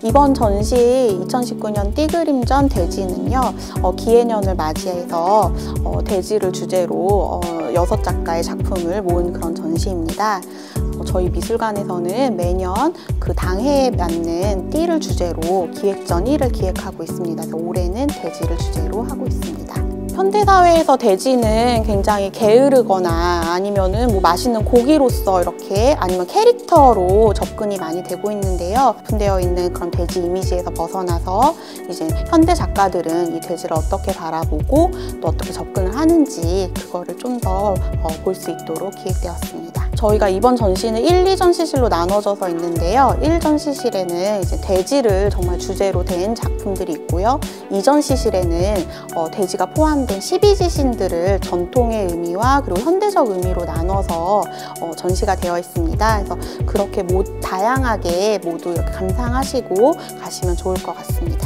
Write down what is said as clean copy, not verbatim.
이번 전시 2019년 띠그림전 대지는요, 기해년을 맞이해서 대지를 주제로 6작가의 작품을 모은 그런 전시입니다. 저희 미술관에서는 매년 그 당해에 맞는 띠를 주제로 기획전 1을 기획하고 있습니다. 그래서 올해는 대지를 주제로 하고 있습니다. 현대사회에서 대지는 굉장히 게으르거나 아니면은 뭐 맛있는 고기로서 이렇게 아니면 캐릭터로 접근이 많이 되고 있는데요. 분되어 있는 그런 돼지 이미지에서 벗어나서 이제 현대 작가들은 이 돼지를 어떻게 바라보고 또 어떻게 접근을 하는지 그거를 좀 더 볼 수 있도록 기획되었습니다. 저희가 이번 전시는 1, 2전시실로 나눠져서 있는데요. 1전시실에는 이제 돼지를 정말 주제로 된 작품들이 있고요. 2전시실에는 돼지가 포함된 12지신들을 전통의 의미와 그리고 현대적 의미로 나눠서 전시가 되어 있습니다. 그래서 그렇게 다양하게 모두 이렇게 감상하시고 가시면 좋을 것 같습니다.